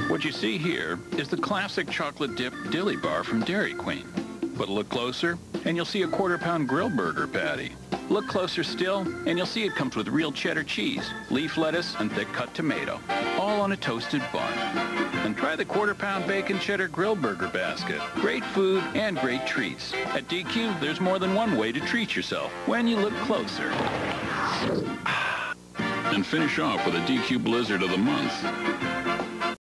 What you see here is the classic chocolate dipped dilly bar from Dairy Queen. But look closer, and you'll see a quarter-pound grill burger patty. Look closer still, and you'll see it comes with real cheddar cheese, leaf lettuce, and thick-cut tomato, all on a toasted bun. And try the quarter-pound bacon cheddar grill burger basket. Great food and great treats. At DQ, there's more than one way to treat yourself when you look closer. And finish off with a DQ Blizzard of the Month.